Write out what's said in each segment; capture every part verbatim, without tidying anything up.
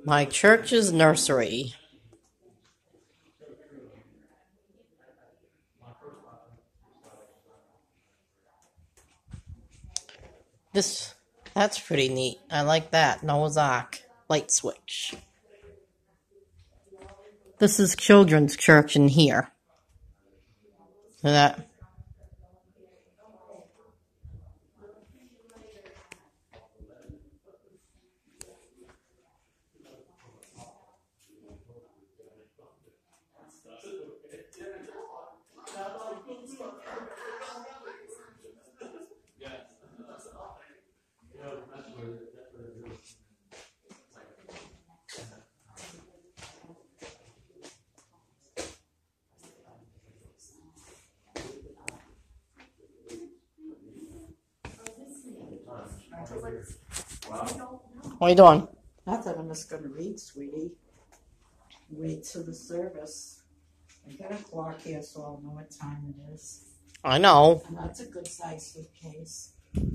My church's nursery. This, that's pretty neat. I like that. Noah's Ark. Light switch. This is children's church in here. So that. What are you doing? Nothing. I'm just going to read, sweetie. Wait till the service. I got a clock here, so I'll know what time it is. I know. And that's a good size suitcase.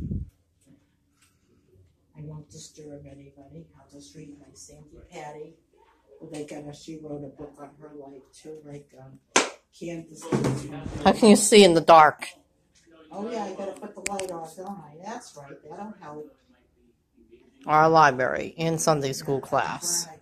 I won't disturb anybody. I'll just read my Sandy Patty. Well, they got a, she wrote a book on her life too, like um, Candace. How can you see in the dark? Oh yeah, I gotta put the light off, don't I? That's right. That'll help. Our library and Sunday school class. Right.